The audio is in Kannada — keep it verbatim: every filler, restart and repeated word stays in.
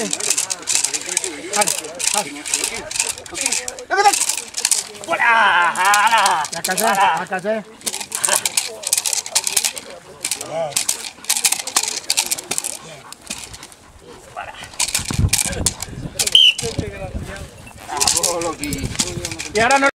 dale. Dale, dale. La casé, la casé. Y ahora no